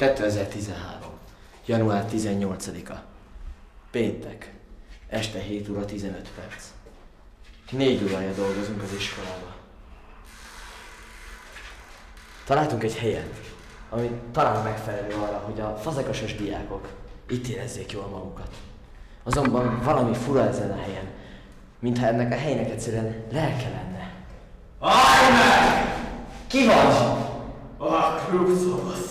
2013. január 18-a. Péntek. Este 7 óra 15 perc. 4 órája dolgozunk az iskolába. Találtunk egy helyet, ami talán megfelelő arra, hogy a fazekasos diákok itt érezzék jól magukat. Azonban valami fura ezen a helyen, mintha ennek a helynek egyszerűen lelke lenne. Állj meg! Ki vagy? A klubszoba